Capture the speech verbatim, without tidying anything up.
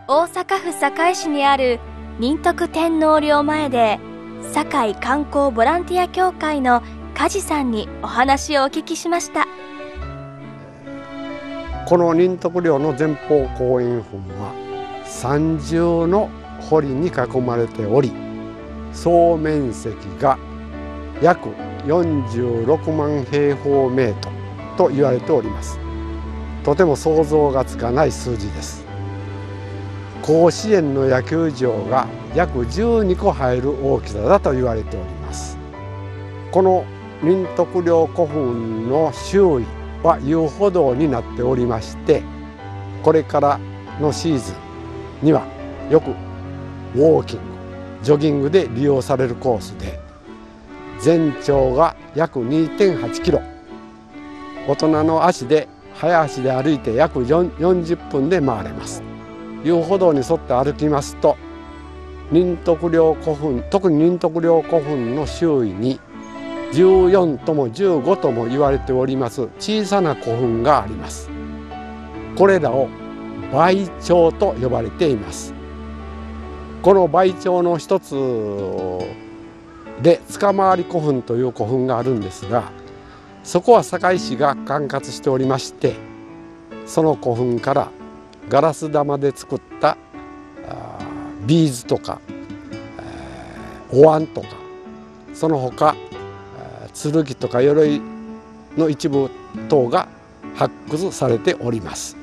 大阪府堺市にある仁徳天皇陵前で、堺観光ボランティア協会の梶さんにお話をお聞きしました。 この仁徳陵の前方後円墳は三重の堀に囲まれており、総面積が約よんじゅうろくまんへいほうメートルと言われております。とても想像がつかない数字です。甲子園の野球場が約じゅうにこ入る大きさだと言われております。この仁徳陵古墳の周囲は遊歩道になっておりまして、これからのシーズンにはよくウォーキング、ジョギングで利用されるコースで、全長が約 にてんはちキロ、大人の足で早足で歩いて約よんじゅっぷんで回れます。遊歩道に沿って歩きますと、仁徳陵古墳、特に仁徳陵古墳の周囲にじゅうよんともじゅうごとも言われております小さな古墳があります。これらを梅町と呼ばれています。この梅町の一つで塚回古墳という古墳があるんですが、そこは堺市が管轄しておりまして、その古墳からガラス玉で作ったビーズとか、えー、お椀とか、その他剣とか鎧の一部等が発掘されております。